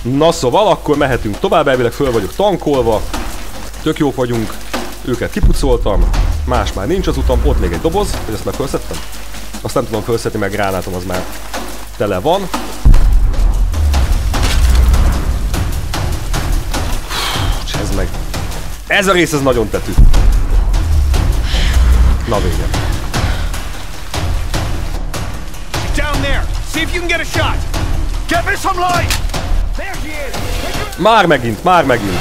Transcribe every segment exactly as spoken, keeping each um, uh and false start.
Na szóval, akkor mehetünk tovább, elvileg föl vagyok tankolva. Tök jók vagyunk. Őket kipucoltam. Más már nincs az utam. Ott még egy doboz, hogy ezt már felszettem. Azt nem tudom felszetni, meg gránátom az már tele van. Ez meg. Ez a rész ez nagyon tetű. Na végem. Már megint, már megint.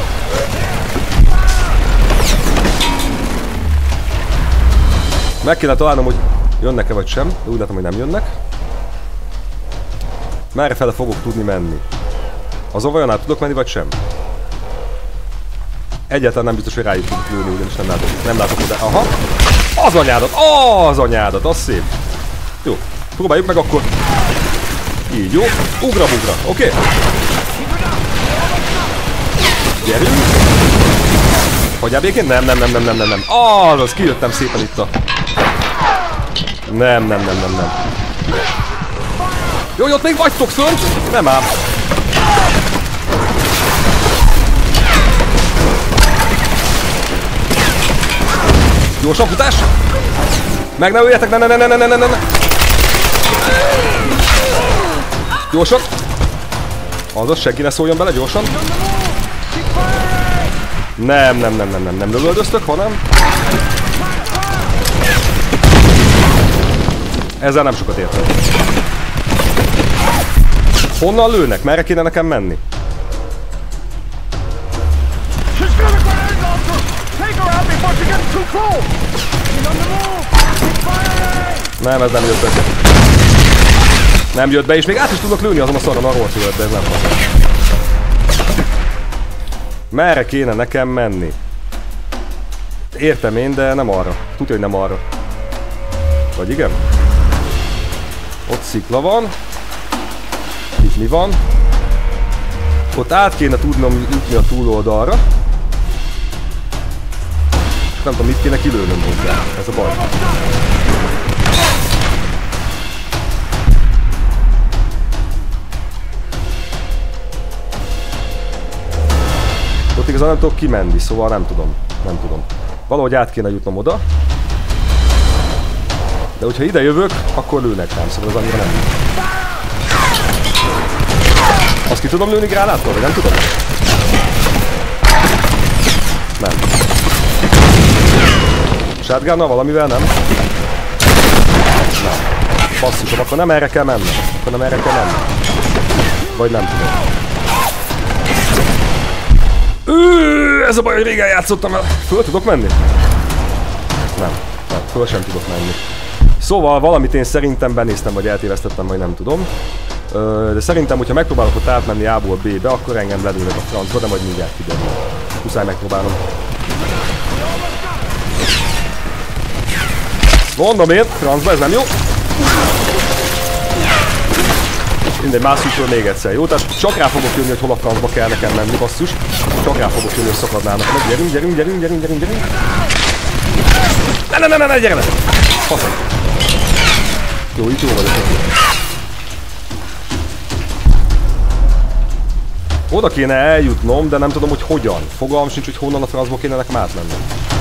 Meg kéne találnom, hogy jönnek-e vagy sem. De úgy látom, hogy nem jönnek. Merre fele fogok tudni menni? Azon vajon át tudok menni, vagy sem? Egyáltalán nem biztos, hogy rájuk tudok lőni, ugyanis nem látok, nem látok oda. Aha! Az anyádat! Az anyádat! Az szép! Jó, próbáljuk meg akkor. Így, jó? Ugra-bugra, oké? Okay. Gyerünk! Hagyjál békén? Nem, nem, nem, nem, nem, nem, nem. Azaz, kijöttem szépen itt a... Nem, nem, nem, nem, nem. Jó, ott még vagytok fönt? Nem ám. Gyorsan futás! Meg ne öljetek, ne, ne, ne, ne, ne, ne, ne, ne. Gyorsan! Azaz, senki ne szóljon bele, gyorsan! Nem, nem, nem, nem, nem, nem lövöldöztök, hanem... Ezzel nem sokat értem. Honnan lőnek? Merre kéne nekem menni? Nem, ez nem jött be. Nem jött be, és még át is tudok lőni azon a szaron, arról jött, de ez nem van. Merre kéne nekem menni? Értem én, de nem arra. Tudja, hogy nem arra. Vagy igen? Ott szikla van. Itt mi van? Ott át kéne tudnom jutni a túloldalra. Nem tudom, mit kéne kilőnöm hozzá. Ez a baj. Ott igazán nem tudok kimenni, szóval nem tudom. Nem tudom. Valahogy át kéne jutnom oda. De hogyha ide jövök, akkor lőnek rám, szóval az annyira nem. Azt ki tudom lőni gránáttal, vagy nem tudom? Nem. Shotgunnal valamivel nem? Nem. Passzusom, akkor nem erre kell menni. Akkor nem erre kell menni. Vagy nem tudom. Üüüüüü, ez a baj, hogy régen játszottam el. Föl tudok menni? Nem. Nem, föl sem tudok menni. Szóval valamit én szerintem benéztem, vagy eltévesztettem, vagy nem tudom. De szerintem, hogyha megpróbálok ott átmenni A-ból B-be, akkor engem lelőnek a francba, de majd mindjárt kiderül. Muszáj megpróbálom. Mondom én, francba, ez nem jó. Mindegy, másszuk föl még egyszer, jó? Tehát csak rá fogok jönni, hogy hol a francba kell nekem menni, basszus. Csak rá fogok jönni, hogy szakadnának meg. Gyerünk, gyerünk, gyerünk, gyerünk, gyerünk, gyerünk. Ne, ne, ne, ne, ne, gyere le! Faszom. Jó, itt jó vagyok. Oda kéne eljutnom, de nem tudom, hogy hogyan. Fogalmam sincs, hogy honnan a francból kéne nekem átmennem.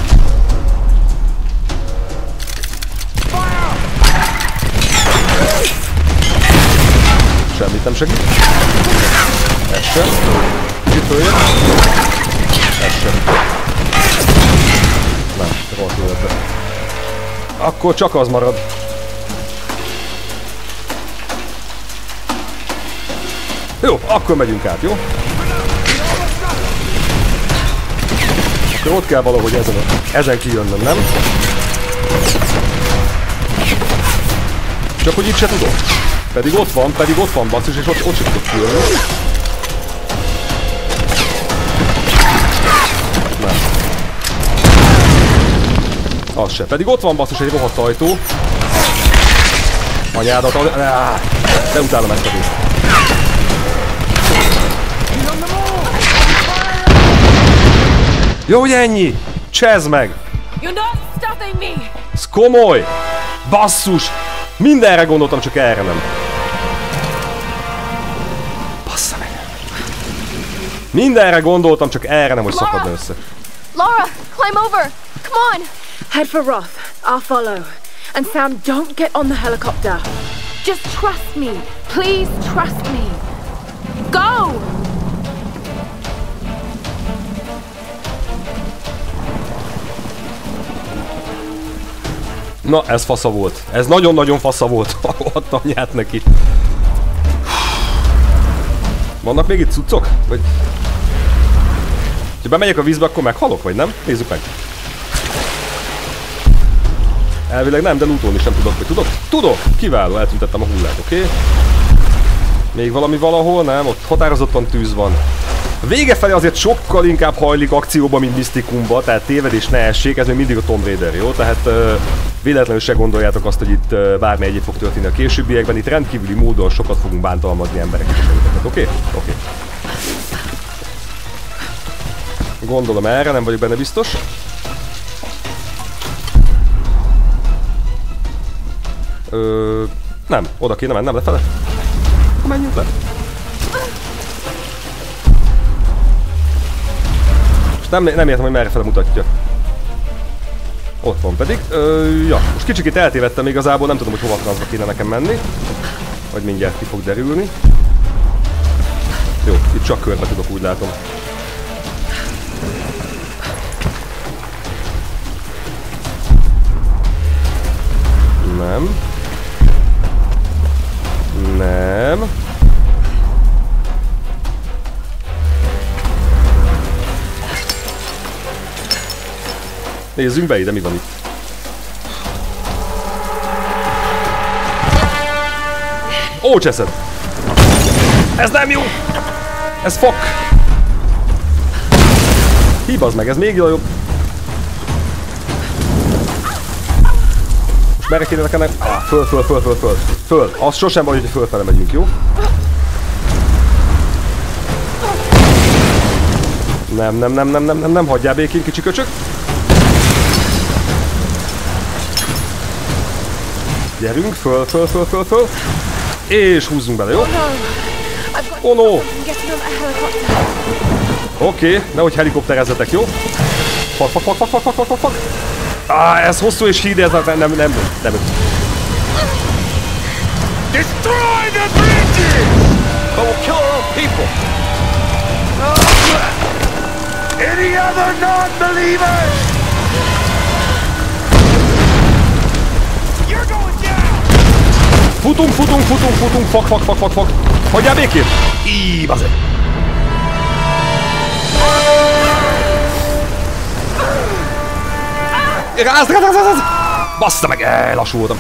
Semmit nem segít. Ez sem. Itt följön. Ez sem. Nem, rohadt életbe. Akkor csak az marad. Jó, akkor megyünk át, jó? Akkor ott kell valahogy ezen, ezen kijönnöm, nem? Csak hogy itt se tudok. Pedig ott van, pedig ott van basszus, és ott, ott se tudok kijönni. Nem. Az se. Pedig ott van basszus egy rohadt ajtó. Anyádat, a... de utálom ezt a részt. Jó, hogy ennyi! Csezd meg! Ez komoly! Basszus! Mindenre gondoltam, csak erre nem. Bassza meg! Mindenre gondoltam, csak erre nem, hogy szakadna össze. Lara, climb over. Come on. Head for Roth. I'll follow. And Sam, don't get on the helicopter. Just trust me. Please trust me. Go! Na, ez fasza volt. Ez nagyon-nagyon fasza volt. Adtam nyát neki. Vannak még itt cuccok? Vagy... Ha bemegyek a vízbe, akkor meghalok, vagy nem? Nézzük meg. Elvileg nem, de lootolni sem tudok, vagy tudok? Tudok! Kiváló, eltüntettem a hullát, oké? Okay? Még valami valahol? Nem, ott határozottan tűz van. A vége felé azért sokkal inkább hajlik akcióba, mint misztikumba, tehát tévedés ne essék, ez még mindig a Tomb Raider, jó? Tehát uh, véletlenül se gondoljátok azt, hogy itt uh, bármi egyéb fog történni a későbbiekben, itt rendkívüli módon sokat fogunk bántalmazni embereket, oké? Okay? Oké? Okay? Gondolom erre, nem vagyok benne biztos. Ö, nem, oda kéne mennem, lefele. Menjünk le. És nem, nem értem, hogy merre fele mutatja. Ott van pedig. Ö, ja, most kicsikét eltévedtem igazából, nem tudom, hogy hova francba kéne nekem menni. Vagy mindjárt ki fog derülni. Jó, itt csak körbe tudok, úgy látom. Nem. Nem. Nézzünk be ide, mi van itt. Ó, cseszed! Ez nem jó! Ez fok! Hibazd meg, ez még jobb. Most merre kéne nekem? Ah, föl, föl, föl, föl, föl, föl. Az sosem van, hogy fölfele megyünk, jó? Nem, nem, nem, nem, nem, nem, nem, hagyjál békén, kicsi köcsök. Gyerünk, föl, föl, föl, föl, föl. És húzzunk bele, jó? Oh no! Oké, okay, nehogy helikopterezzetek, jó? Fak, fak, fak, fak, fak, fak, fak, fak. Ah, ez hosszú és híd, ez nem, nem, nem, nem. Destroy the bridges! Or we'll kill our own people! Any other non-believers? You're going down! Futunk, futunk, futunk, futunk, fak, fak, fak, fak, fak. Hagyjál békén! Íj, bazeg! Ráz, ráz, ráz, ráz! Bassza meg, ellassultam.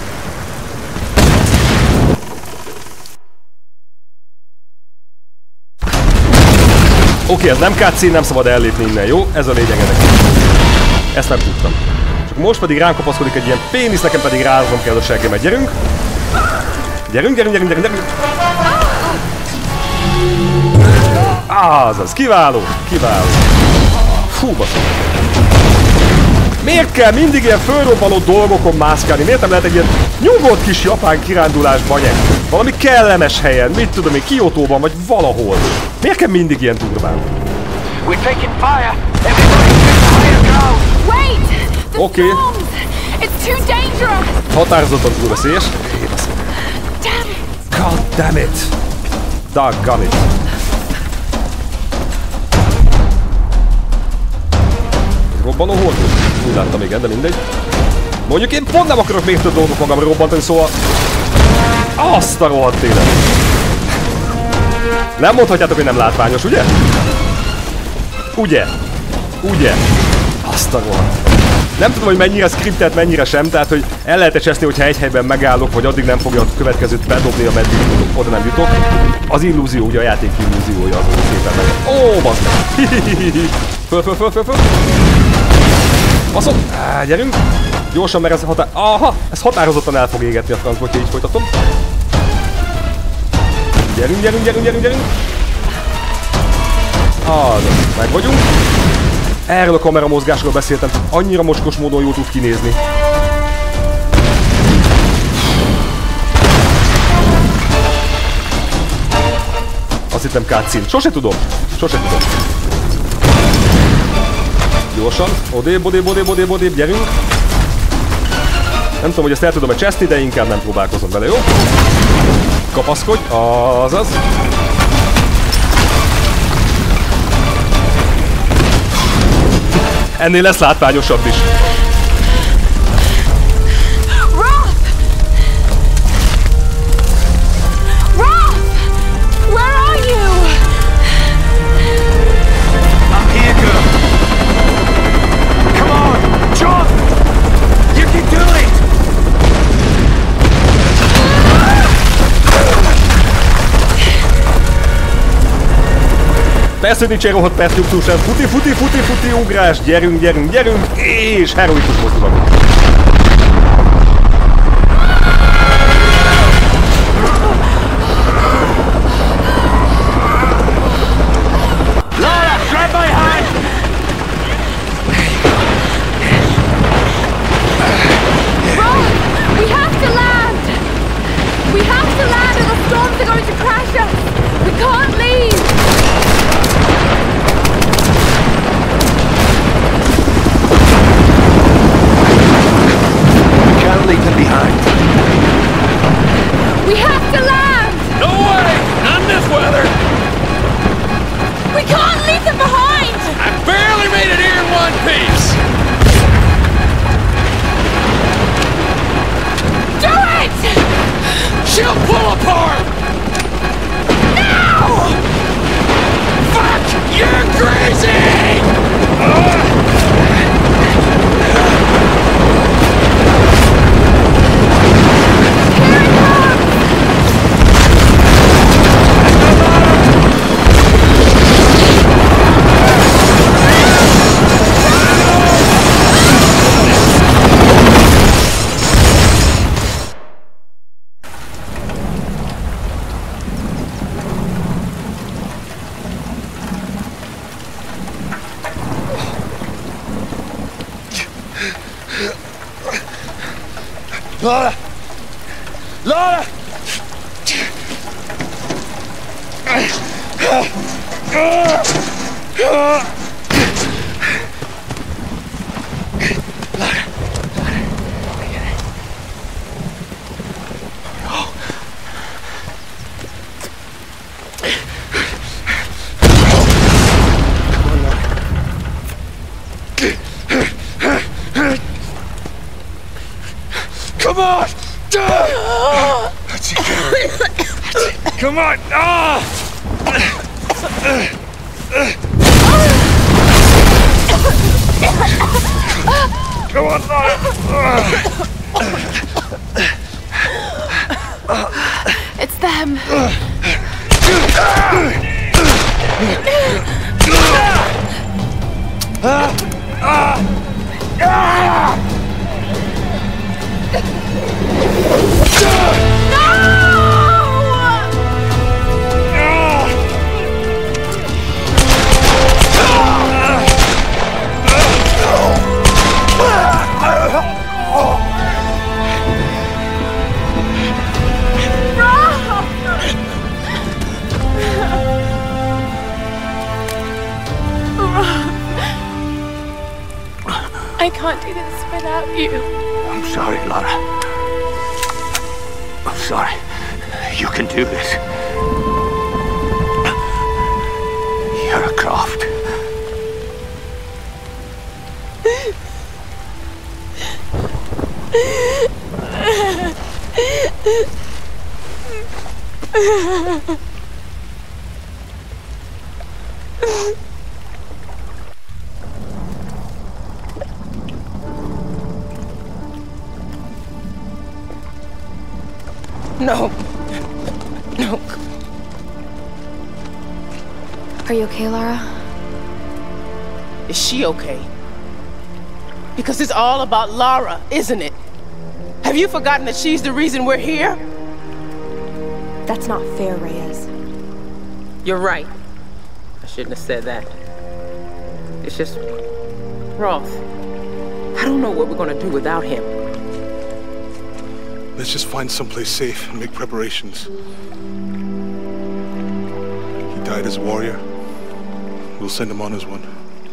Oké, okay, ez nem cutscene, nem szabad ellépni innen, jó? Ez a lényeg ennek. Ezt nem tudtam. Csak most pedig rám kapaszkodik egy ilyen pénisz, nekem pedig ráznom kell a seggemet. Gyerünk! Gyerünk, gyerünk, gyerünk, gyerünk, gyerünk! Azaz, kiváló, kiváló. Fú, basszom. Miért kell mindig ilyen fölrobbanó dolgokon mászkálni? Miért nem lehet egy ilyen nyugodt kis japán kirándulásban nyek? Valami kellemes helyen, mit tudom én, Kiotóban vagy valahol. Miért kell mindig ilyen durván? Oké. Okay. Határozottan túl veszélyes. God damn it! Doggone it! Robbanó hordó? Úgy láttam, igen, de mindegy. Mondjuk én pont nem akarok még több dolgot magamra robbantani, szóval... Azt a rohadt élet! Nem mondhatjátok, hogy nem látványos, ugye? Ugye? Ugye? Azt a rohadt. Nem tudom, hogy mennyire scriptet, mennyire sem, tehát hogy el lehet cseszni, hogyha egy helyben megállok, vagy addig nem fogja a következőt bedobni, ameddig oda nem jutok. Az illúzió, ugye a játék illúziója az, hogy szépen meg. Ó, bazd! Föl, föl, föl, föl, föl! Baszom! Á, gyerünk! Gyorsan, mert ez határ... Aha! Ez határozottan el fog égetni a francba, hogyha így folytatom. Gyerünk, gyerünk, gyerünk, gyerünk, gyerünk! Azaz, meg vagyunk. Erről a kamera mozgásról beszéltem, annyira mocskos módon jól tud kinézni. Az azt hittem cutscene. Sose tudom. Sose tudom. Gyorsan. Odébb, odébb, odébb, odébb, odébb. Gyerünk. Nem tudom, hogy ezt el tudom-e cseszni, de inkább nem próbálkozom vele, jó? Kapaszkodj. Azaz. Ennél lesz látványosabb is. Persze, hogy nincs egy rohadt percnyugtús, ez futi, futi, futi, futi, ugrás, gyerünk, gyerünk, gyerünk, és heroikus mozdulat. Lara, grab my hand! Roth, we have to land! We have to land or the storms are going to crash us! We can't leave! Can't leave them behind. We have to land! No way! Not in this weather! We can't leave them behind! I barely made it here in one piece! Do it! She'll pull apart! Now! Fuck! You're crazy! Uh. Lara! Lara! Come on! That's it. That's it. Come on! Ah! Come on, Lara! It's them. I can't do this without you. I'm sorry, Lara. I'm sorry. You can do this. You're a Croft. No. No. Are you okay, Lara? Is she okay? Because it's all about Lara, isn't it? Have you forgotten that she's the reason we're here? That's not fair, Reyes. You're right. I shouldn't have said that. It's just... Roth. I don't know what we're gonna do without him. Let's just find someplace safe and make preparations. guide as a warrior, we'll send him on as one.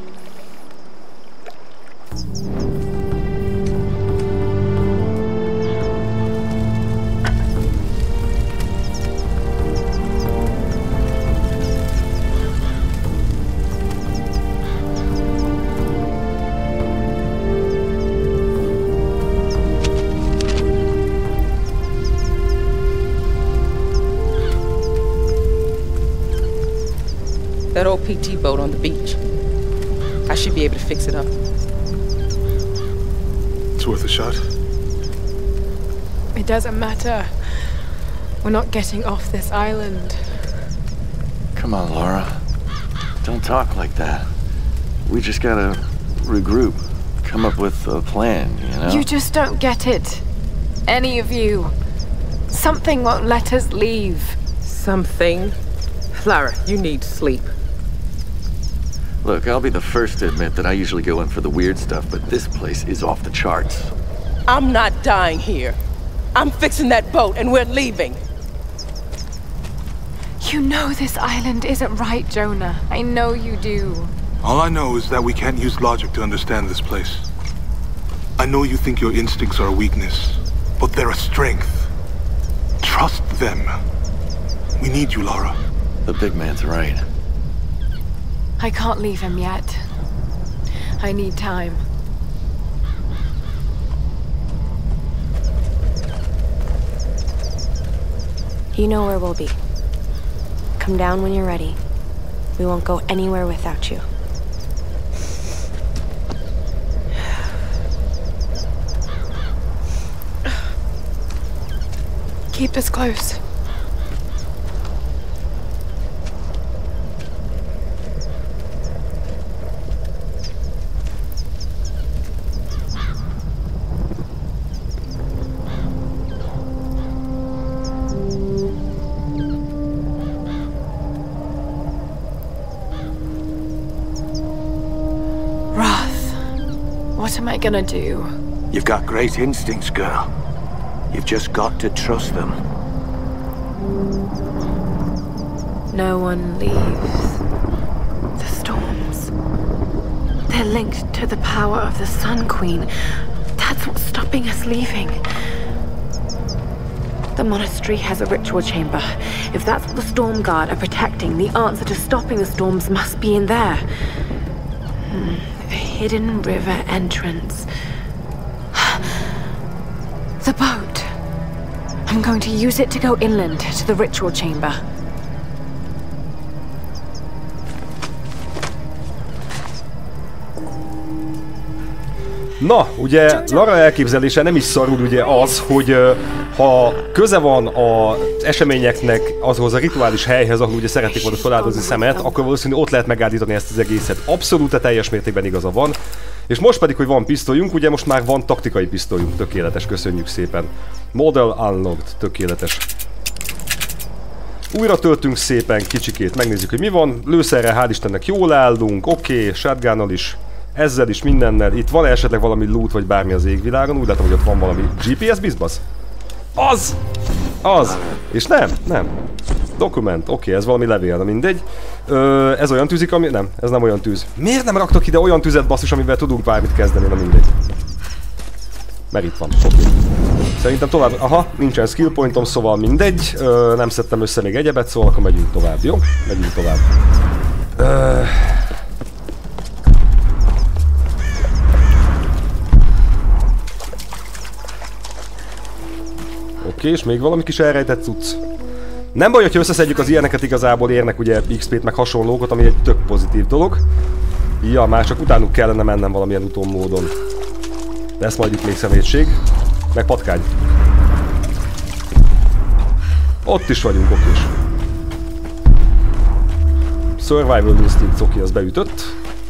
That old P T boat on the beach. I should be able to fix it up. It's worth a shot. It doesn't matter. We're not getting off this island. Come on, Laura. Don't talk like that. We just gotta regroup. Come up with a plan, you know? You just don't get it. Any of you. Something won't let us leave. Something? Lara, you need sleep. Look, I'll be the first to admit that I usually go in for the weird stuff, but this place is off the charts. I'm not dying here. I'm fixing that boat and we're leaving. You know this island isn't right, Jonah. I know you do. All I know is that we can't use logic to understand this place. I know you think your instincts are a weakness, but they're a strength. Trust them. We need you, Lara. The big man's right. I can't leave him yet. I need time. You know where we'll be. Come down when you're ready. We won't go anywhere without you. Keep us close. What am I gonna do? You've got great instincts, girl. You've just got to trust them. No one leaves. The storms. They're linked to the power of the Sun Queen. That's what's stopping us leaving. The monastery has a ritual chamber. If that's what the Storm Guard are protecting, the answer to stopping the storms must be in there. Hmm. A hidden river entrance. The boat. I'm going to use it to go inland to the ritual chamber. Na, ugye Lara elképzelése nem is szarul ugye az, hogy ha köze van az eseményeknek azhoz a rituális helyhez, ahol ugye szeretnék volna feláldozni szemet, akkor valószínűleg ott lehet megállítani ezt az egészet. Abszolút a teljes mértékben igaza van. És most pedig, hogy van pisztolyunk, ugye most már van taktikai pisztolyunk, tökéletes, köszönjük szépen. Model unlocked, tökéletes. Újra töltünk szépen kicsikét, megnézzük, hogy mi van. Lőszerrel hál' Istennek jól állunk, oké, okay, shotgunnal is. Ezzel is, mindennel. Itt van esetleg valami loot vagy bármi az égvilágon? Úgy látom, hogy ott van valami gé pé es bizbasz? Az! Az! És nem, nem. Dokument, oké, okay, ez valami levél, na mindegy. Ö, ez olyan tűzik, ami... Nem, ez nem olyan tűz. Miért nem raktak ide olyan tüzet, basszus, amivel tudunk bármit kezdeni, na mindegy. Mert itt van, oké. Okay. Szerintem tovább... Aha, nincsen skill pointom, szóval mindegy. Ö, nem szedtem össze még egyebet, szóval akkor megyünk tovább, jó? Megyünk tovább. Ö... Oké, okay, és még valami kis elrejtett cucc. Nem baj, hogyha összeszedjük az ilyeneket, igazából érnek ugye iksz pét meg hasonlókat, ami egy tök pozitív dolog. Ja, már csak utánuk kellene mennem valamilyen utómódon. De ezt majd itt még szemétség. Meg patkány. Ott is vagyunk, okés. Survival Instinct, oké, az beütött.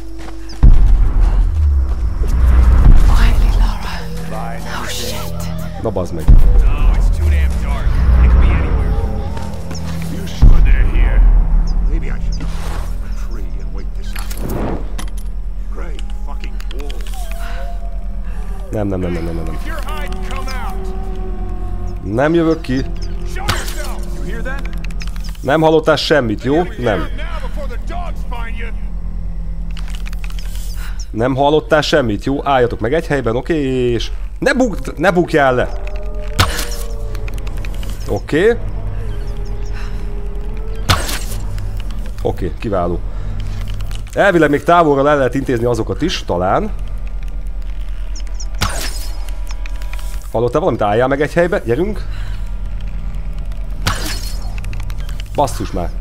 Na bazd meg. Nem, nem, nem, nem, nem, nem. Nem jövök ki. Nem hallottál semmit, jó? Nem. Nem hallottál semmit, jó? Álljatok meg egy helyben, oké, és... Ne buk... ne bukjál le! Oké. Oké, kiváló. Elvileg még távolról el lehet intézni azokat is, talán. Hallottál valamit? Álljál meg egy helybe, gyerünk! Basszus már!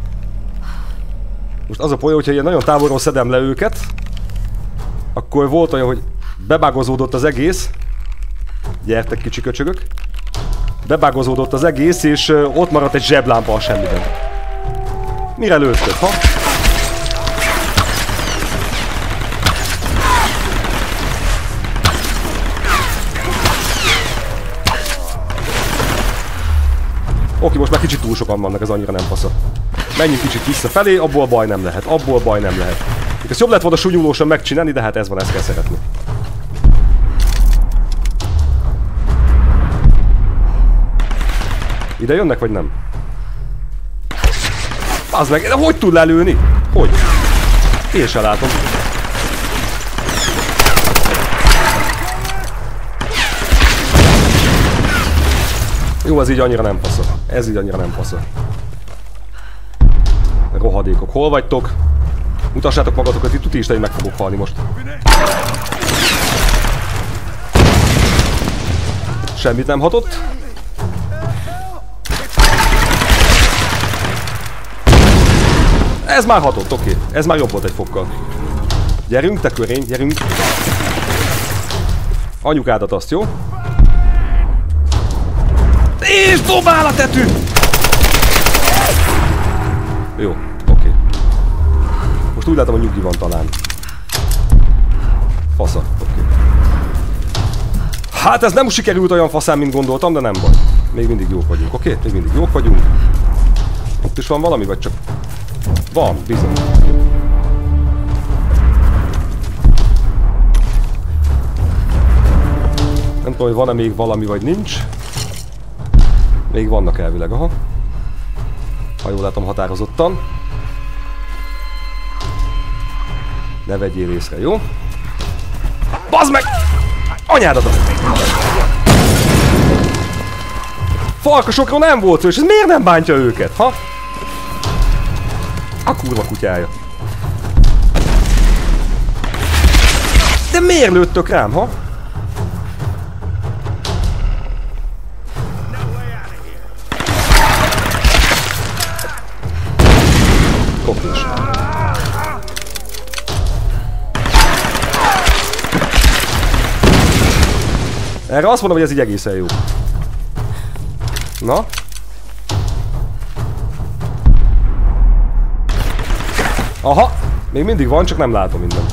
Most az a poén, hogyha ilyen nagyon távolról szedem le őket, akkor volt olyan, hogy bebágozódott az egész. Gyertek, kicsi köcsögök. Bebágozódott az egész, és ott maradt egy zseblámpa a semmiben. Mire lőtted, ha? Oké, most már kicsit túl sokan vannak, ez annyira nem fasza. Menjünk kicsit visszafelé, abból baj nem lehet, abból baj nem lehet. Ezt jobb lett volna súnyulósan megcsinálni, de hát ez van, ezt kell szeretni. Ide jönnek, vagy nem? Az meg, de hogy tud lelőni? Hogy? Én se látom. Jó, ez így annyira nem fasza. Ez így annyira nem fasza. Rohadékok, hol vagytok? Mutassátok magatokat, itt tuti is, hogy meg fogok halni most. Semmit nem hatott. Ez már hatott, oké. Okay. Ez már jobb volt egy fokkal. Gyerünk, te körény, gyerünk. Anyukádat azt, jó? És dobál a tetű! Jó, oké. Okay. Most úgy látom, hogy nyugi van talán. Fasza, oké. Okay. Hát ez nem sikerült olyan faszán, mint gondoltam, de nem baj. Még mindig jók vagyunk, oké? Okay? Még mindig jók vagyunk. Ott is van valami, vagy csak... Van, bizony. Nem tudom, hogy van-e még valami, vagy nincs. Még vannak elvileg, aha. Ha jól látom, határozottan. Ne vegyél észre, jó? Bazd meg! Anyádat! Farkasokról nem volt szó, és ez miért nem bántja őket, ha? A kurva kutyája. De miért lőttök rám, ha? Kopés. Erre azt mondom, hogy ez így egészen jó. Na? Aha! Még mindig van, csak nem látom mindent.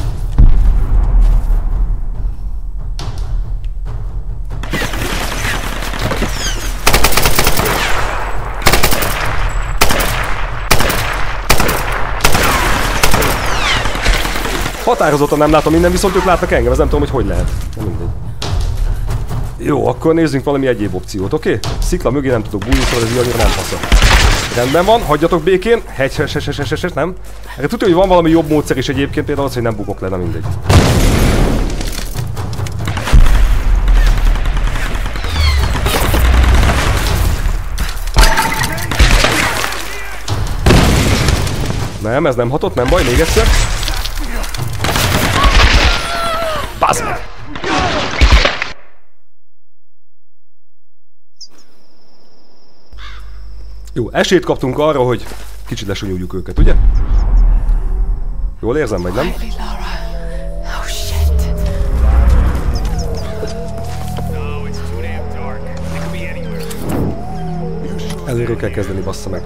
Határozottan nem látom minden, viszont ők látnak engem, ez nem tudom, hogy hogy lehet. Nem mindegy. Jó, akkor nézzünk valami egyéb opciót, oké? Okay? Szikla mögé nem tudok bújni, szóval ez így annyira nem fasza. Rendben van, hagyjatok békén. Hegy, hegy, hegy, hegy, hegy, nem? Erre tudja, hogy van valami jobb módszer is egyébként, például az, hogy nem bukok le, na mindegy. Nem, ez nem hatott, nem baj, még egyszer. Bazd meg! Jó, esélyt kaptunk arra, hogy kicsit lesonyuljuk őket, ugye? Jól érzem, vagy nem? Előre kell kezdeni, bassza meg.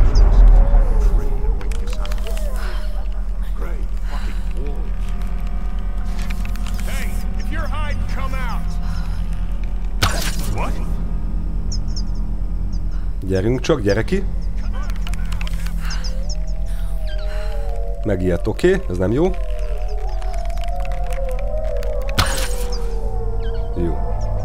Gyerünk csak, gyere ki. Megijedt, oké, okay. Ez nem jó. Jó.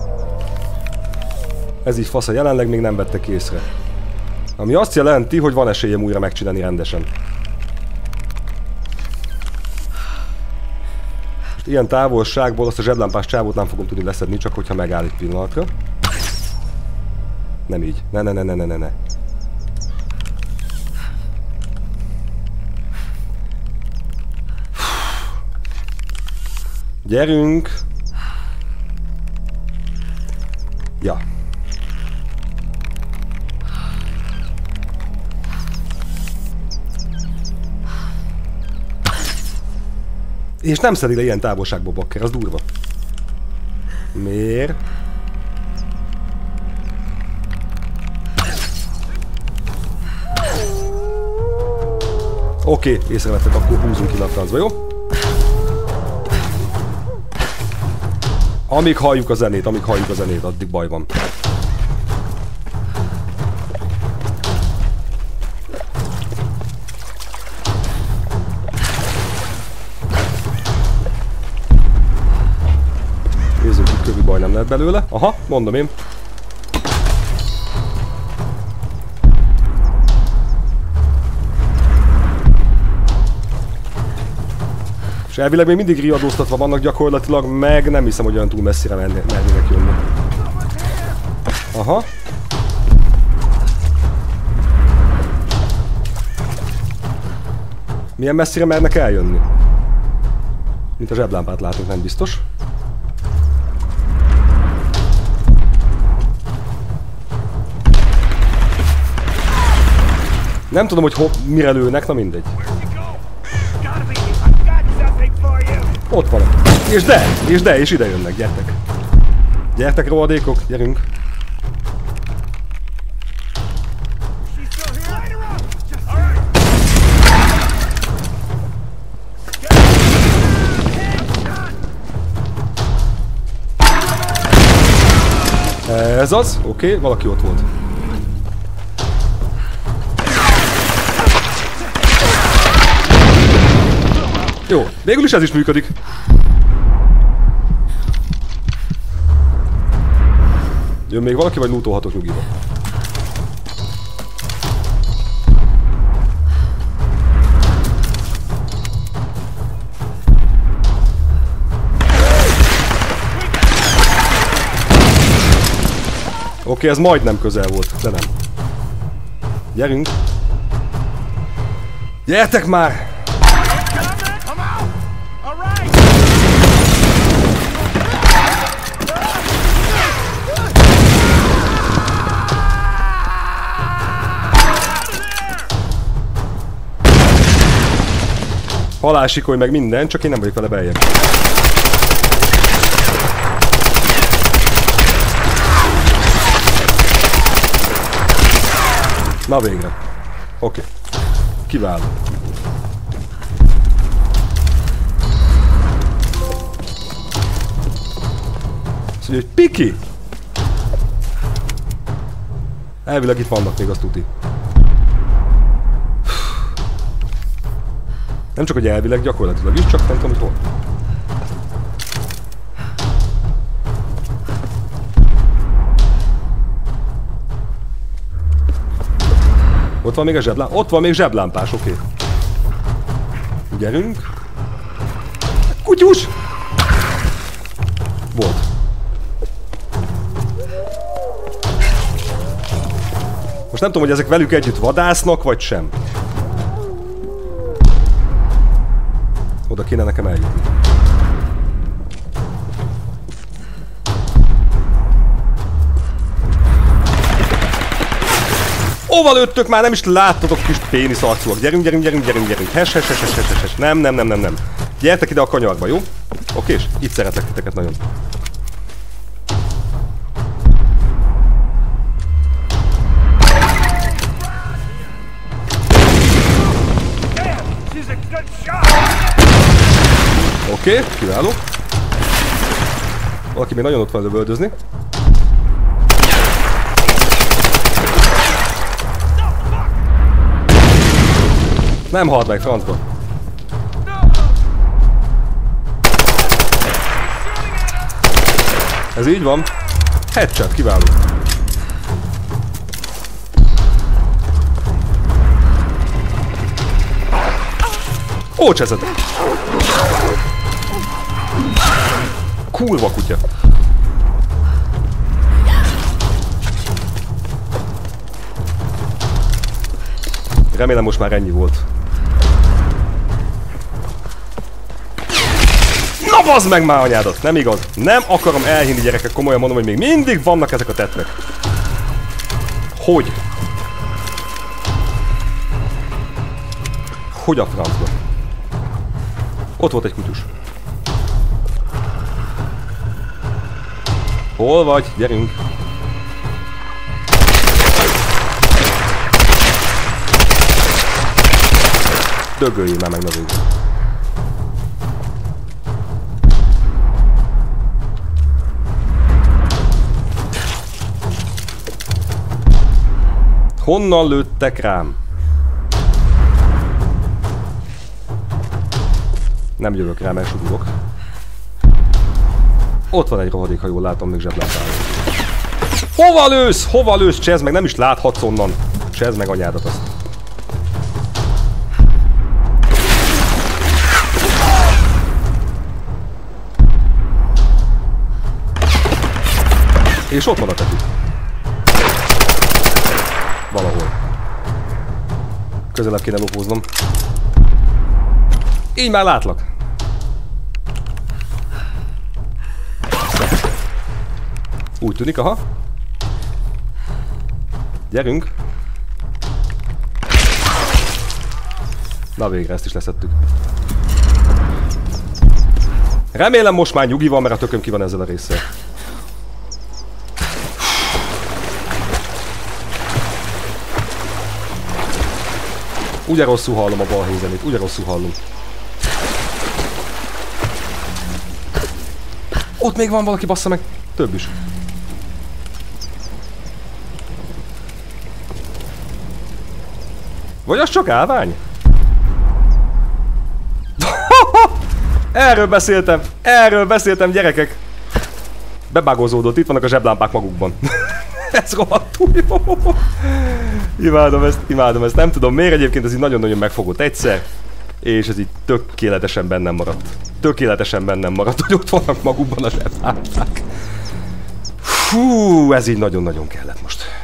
Ez így fasza, jelenleg még nem vettek észre. Ami azt jelenti, hogy van esélyem újra megcsinálni rendesen. ilyen távolságból azt a zseblámpás csávót nem fogom tudni leszedni, csak hogyha megáll egy pillanatra. Nem így. Ne, ne, ne, ne, ne, ne, ne. Gyerünk! Ja. És nem szedi le ilyen távolságból, bakker, az durva. Miért? Oké, okay, észrevettek, akkor húzunk ki a francba, jó? Amíg halljuk a zenét, amíg halljuk a zenét, addig baj van. Nézzük, hogy kövi baj nem lehet belőle. Aha, mondom én. És elvileg még mindig riadóztatva vannak gyakorlatilag, meg nem hiszem, hogy olyan túl messzire mernének jönni. Aha. Milyen messzire mernek eljönni? Mint a zseblámpát látunk, nem biztos. Nem tudom, hogy ho mire lőnek, na mindegy. Ott van. És de, és de, és ide jönnek, gyertek. Gyertek, rohadékok, gyerünk. Ez az, oké, okay, valaki ott volt. Jó, végül is ez is működik. Jön még valaki, vagy lootolhatok nyugiba? Oké, okay, ez majdnem közel volt, de nem. Gyerünk! Gyertek már! Halálsikoly meg minden, csak én nem vagyok vele beljebb. Na végre. Oké. Okay. Kiváló. Azt mondja, hogy Piki! Elvileg itt vannak még, azt tuti. Nem csak, hogy elvileg, gyakorlatilag is, csak nem tudom, hogy hol. Ott van még a zseblámpás. Ott van még zseblámpás, oké. Okay. Gyerünk. Kutyus! Volt. Most nem tudom, hogy ezek velük együtt vadásznak, vagy sem. Oda kéne nekem eljutni. Hova lőttök már? Nem is láttatok, kis pénisz arcúak. Gyerünk, gyerünk, gyerünk, gyerünk, gyerünk. Hes, hes, hes, hes, hes, hes. Nem, nem, nem, nem, nem. Gyertek ide a kanyarba, jó? Oké, és itt szeretlek titeket nagyon. Oké, okay, kiváló. Valaki még nagyon ott van lövöldözni. Nem halt meg, francba. Ez így van. Headshot, kiváló. Ó, cseszedek. Kurva kutya. Remélem most már ennyi volt. Na bazd meg már anyádat! Nem igaz. Nem akarom elhinni, gyerekek, komolyan mondom, hogy még mindig vannak ezek a tetvek. Hogy? Hogy a francba? Ott volt egy kutyus. Hol vagy? Gyerünk! Dögöljél már meg, na végül. Honnan lőttek rám? Nem jövök rá, mert sudulok. Ott van egy rohadék, ha jól látom, még zseblámpával. Hova lősz? Hova lősz? Csezd meg, nem is láthatsz onnan. Csezd meg anyádat azt. És ott van a tető. Valahol. Közelebb kéne lopóznom. Így már látlak. Úgy tűnik, aha. Gyerünk. Na végre, ezt is leszettük. Remélem most már nyugi van, mert a tököm ki van ezzel a résszel. Ugye rosszul hallom a balhézenét, ugye rosszul hallom. Ott még van valaki, bassza meg. Több is. Vagy az csak állvány? Erről beszéltem, erről beszéltem, gyerekek. Bebágozódott, itt vannak a zseblámpák magukban. Ez rohadtul jó. Imádom ezt, imádom ezt. Nem tudom miért, egyébként ez így nagyon-nagyon megfogott egyszer. És ez így tökéletesen bennem maradt. Tökéletesen bennem maradt, hogy ott vannak magukban a zseblámpák. Hú, ez így nagyon-nagyon kellett most.